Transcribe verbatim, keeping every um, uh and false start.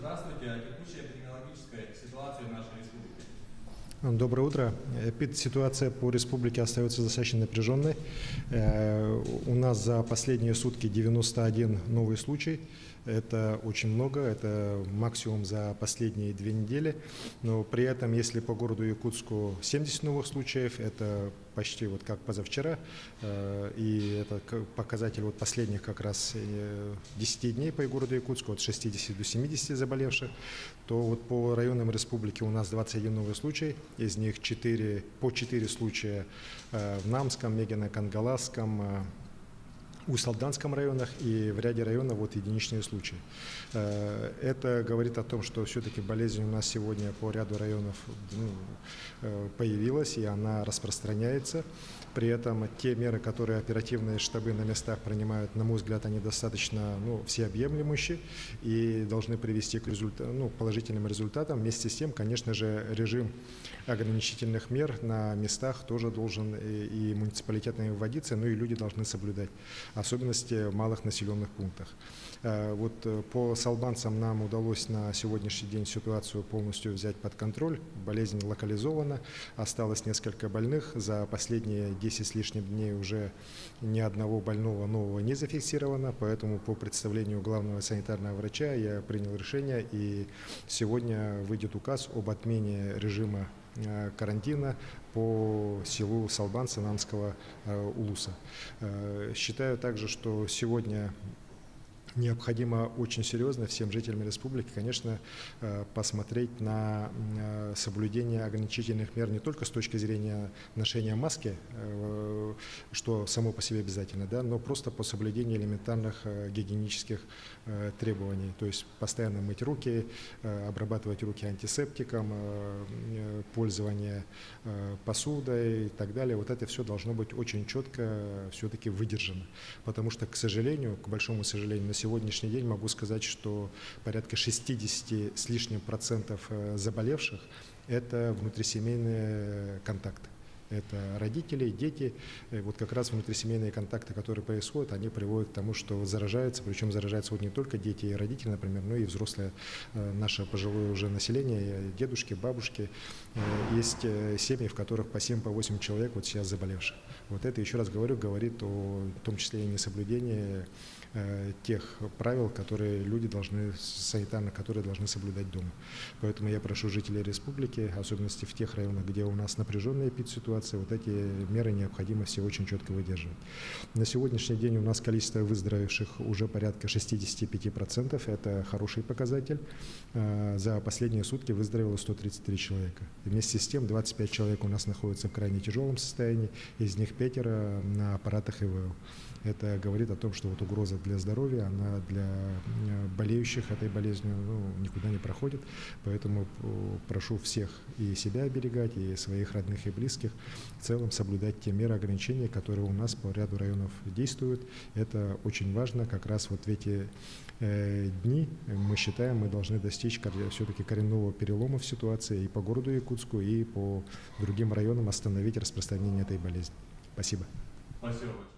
Здравствуйте. А текущая эпидемиологическая ситуация в нашей республике? Доброе утро. Ситуация по республике остается достаточно напряженной. У нас за последние сутки девяносто один новый случай. Это очень много, это максимум за последние две недели. Но при этом, если по городу Якутску семьдесят новых случаев, это почти вот как позавчера. И это показатель вот последних как раз десяти дней по городу Якутску, от шестидесяти до семидесяти заболевших, то вот по районам республики у нас двадцать один новый случай. Из них четыре, по четыре случая в Намском, Мегино-Кангаласском, Усть-Алданском районах, и в ряде районов вот единичные случаи. Это говорит о том, что все-таки болезнь у нас сегодня по ряду районов ну, появилась, и она распространяется. При этом те меры, которые оперативные штабы на местах принимают, на мой взгляд, они достаточно ну, всеобъемлющие и должны привести к результат, ну, положительным результатам. Вместе с тем, конечно же, режим ограничительных мер на местах тоже должен и, и муниципалитетами вводиться, но и люди должны соблюдать, особенности в малых населенных пунктах. Вот по салбанцам нам удалось на сегодняшний день ситуацию полностью взять под контроль. Болезнь локализована, осталось несколько больных. За последние десять с лишним дней уже ни одного больного нового не зафиксировано, поэтому по представлению главного санитарного врача я принял решение, и сегодня выйдет указ об отмене режима карантина по селу Салбанцы Намского улуса. Считаю также, что сегодня необходимо очень серьезно всем жителям республики, конечно, посмотреть на соблюдение ограничительных мер не только с точки зрения ношения маски, что само по себе обязательно, да, но просто по соблюдению элементарных гигиенических требований. То есть постоянно мыть руки, обрабатывать руки антисептиком, пользование посудой и так далее. Вот это все должно быть очень четко все-таки выдержано. Потому что, к сожалению, к большому сожалению, на сегодня сегодняшний день могу сказать, что порядка шестидесяти с лишним процентов заболевших – это внутрисемейные контакты. Это родители, дети. Вот как раз внутрисемейные контакты, которые происходят, они приводят к тому, что заражаются, причем заражаются вот не только дети и родители, например, но и взрослое наше пожилое уже население, дедушки, бабушки. Есть семьи, в которых по семь, по восемь человек вот сейчас заболевших. Вот это, еще раз говорю, говорит о в том числе и несоблюдении тех правил, которые люди должны, санитарно, которые должны соблюдать дома. Поэтому я прошу жителей республики, в особенности в тех районах, где у нас напряженная эпидситуация, вот эти меры необходимо все очень четко выдерживать. На сегодняшний день у нас количество выздоровевших уже порядка шестидесяти пяти процентов, это хороший показатель. За последние сутки выздоровело сто тридцать три человека. И вместе с тем двадцать пять человек у нас находятся в крайне тяжелом состоянии, из них пятеро на аппаратах ИВЛ. Это говорит о том, что вот угроза для здоровья, она для болеющих этой болезнью ну, никуда не проходит. Поэтому прошу всех и себя оберегать, и своих родных и близких, в целом соблюдать те меры ограничений, которые у нас по ряду районов действуют. Это очень важно. Как раз вот в эти э, дни, мы считаем, мы должны достичь все-таки коренного перелома в ситуации и по городу Якутску, и по другим районам остановить распространение этой болезни. Спасибо. Спасибо.